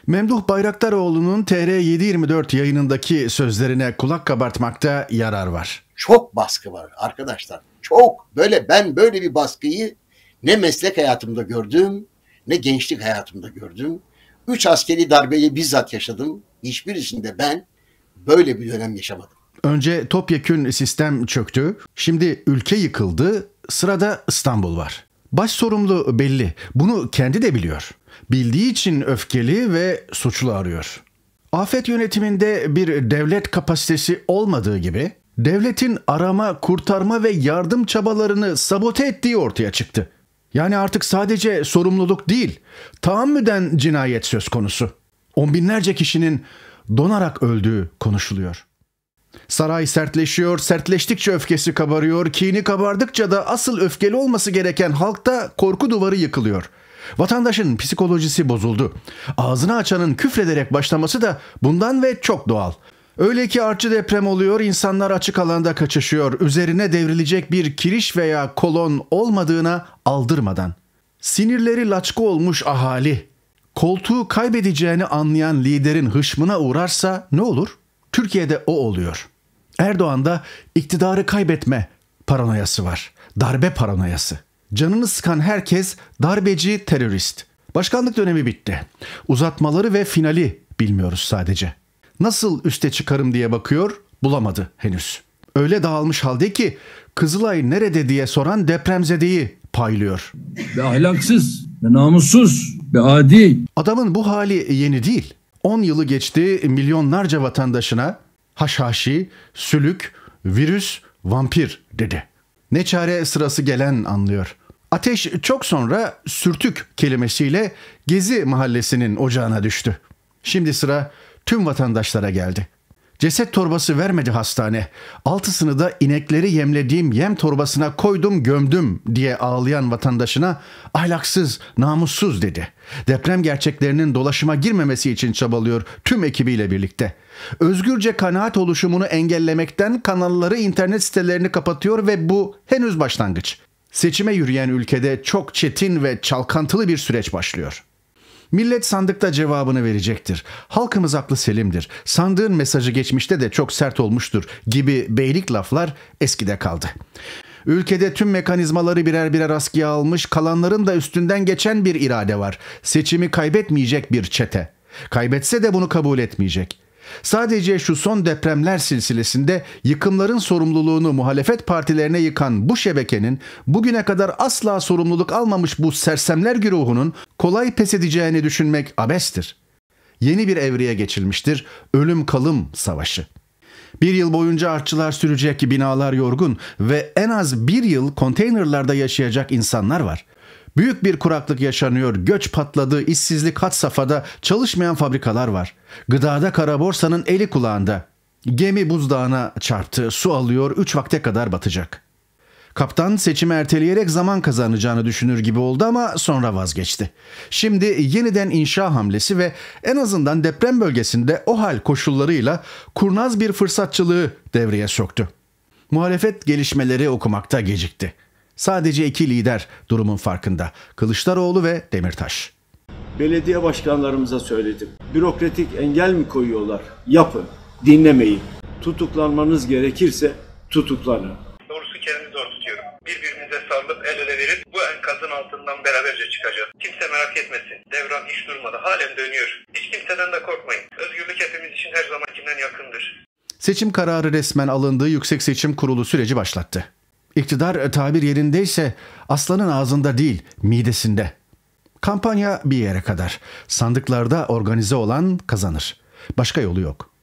Memduh Bayraktaroğlu'nun TR724 yayınındaki sözlerine kulak kabartmakta yarar var. Çok baskı var arkadaşlar. Çok. Ben böyle bir baskıyı ne meslek hayatımda gördüm, ne gençlik hayatımda gördüm. 3 askeri darbeyi bizzat yaşadım. Hiçbirisinde ben böyle bir dönem yaşamadım. Önce topyekün sistem çöktü. Şimdi ülke yıkıldı. Sırada İstanbul var. Baş sorumlu belli. Bunu kendi de biliyor. Bildiği için öfkeli ve suçlu arıyor. Afet yönetiminde bir devlet kapasitesi olmadığı gibi devletin arama, kurtarma ve yardım çabalarını sabote ettiği ortaya çıktı. Yani artık sadece sorumluluk değil, tahammüden cinayet söz konusu. On binlerce kişinin donarak öldüğü konuşuluyor. Saray sertleşiyor, sertleştikçe öfkesi kabarıyor, kini kabardıkça da asıl öfkeli olması gereken halkta korku duvarı yıkılıyor. Vatandaşın psikolojisi bozuldu. Ağzını açanın küfrederek başlaması da bundan ve çok doğal. Öyle ki artçı deprem oluyor, insanlar açık alanda kaçışıyor, üzerine devrilecek bir kiriş veya kolon olmadığına aldırmadan. Sinirleri laçka olmuş ahali, koltuğu kaybedeceğini anlayan liderin hışmına uğrarsa ne olur? Türkiye'de o oluyor. Erdoğan'da iktidarı kaybetme paranoyası var. Darbe paranoyası. Canını sıkan herkes darbeci, terörist. Başkanlık dönemi bitti. Uzatmaları ve finali bilmiyoruz sadece. Nasıl üste çıkarım diye bakıyor, bulamadı henüz. Öyle dağılmış halde ki Kızılay nerede diye soran depremzedeyi paylıyor. Ve ahlaksız, ve namussuz, ve adi. Adamın bu hali yeni değil. 10 yılı geçti, milyonlarca vatandaşına haşhaşi, sülük, virüs, vampir dedi. Ne çare sırası gelen anlıyor. Ateş çok sonra sürtük kelimesiyle Gezi Mahallesi'nin ocağına düştü. Şimdi sıra tüm vatandaşlara geldi. Ceset torbası vermedi hastane. 6'sını da inekleri yemlediğim yem torbasına koydum gömdüm diye ağlayan vatandaşına ahlaksız, namussuz dedi. Deprem gerçeklerinin dolaşıma girmemesi için çabalıyor tüm ekibiyle birlikte. Özgürce kanaat oluşumunu engellemekten kanalları, internet sitelerini kapatıyor ve bu henüz başlangıç. Seçime yürüyen ülkede çok çetin ve çalkantılı bir süreç başlıyor. Millet sandıkta cevabını verecektir. Halkımız aklı selimdir. Sandığın mesajı geçmişte de çok sert olmuştur gibi beylik laflar eskide kaldı. Ülkede tüm mekanizmaları birer birer askıya almış, kalanların da üstünden geçen bir irade var. Seçimi kaybetmeyecek bir çete. Kaybetse de bunu kabul etmeyecek. Sadece şu son depremler silsilesinde yıkımların sorumluluğunu muhalefet partilerine yıkan bu şebekenin bugüne kadar asla sorumluluk almamış bu sersemler güruhunun kolay pes edeceğini düşünmek abestir. Yeni bir evreye geçilmiştir, ölüm kalım savaşı. Bir yıl boyunca artçılar sürecek, binalar yorgun ve en az bir yıl konteynerlarda yaşayacak insanlar var. Büyük bir kuraklık yaşanıyor, göç patladı, işsizlik had safhada, çalışmayan fabrikalar var. Gıdada kara borsanın eli kulağında. Gemi buzdağına çarptı, su alıyor, 3 vakte kadar batacak. Kaptan seçimi erteleyerek zaman kazanacağını düşünür gibi oldu ama sonra vazgeçti. Şimdi yeniden inşa hamlesi ve en azından deprem bölgesinde o hal koşullarıyla kurnaz bir fırsatçılığı devreye soktu. Muhalefet gelişmeleri okumakta gecikti. Sadece 2 lider durumun farkında. Kılıçdaroğlu ve Demirtaş. Belediye başkanlarımıza söyledim. Bürokratik engel mi koyuyorlar? Yapın, dinlemeyin. Tutuklanmanız gerekirse tutuklanın. Doğrusu kendimi zor tutuyorum. Birbirimize sarılıp el ele verip bu enkazın altından beraberce çıkacağız. Kimse merak etmesin. Devran hiç durmadı. Halen dönüyor. Hiç kimseden de korkmayın. Özgürlük hepimiz için her zamankinden yakındır. Seçim kararı resmen alındığı Yüksek Seçim Kurulu süreci başlattı. İktidar tabir yerindeyse aslanın ağzında değil, midesinde. Kampanya bir yere kadar. Sandıklarda organize olan kazanır. Başka yolu yok.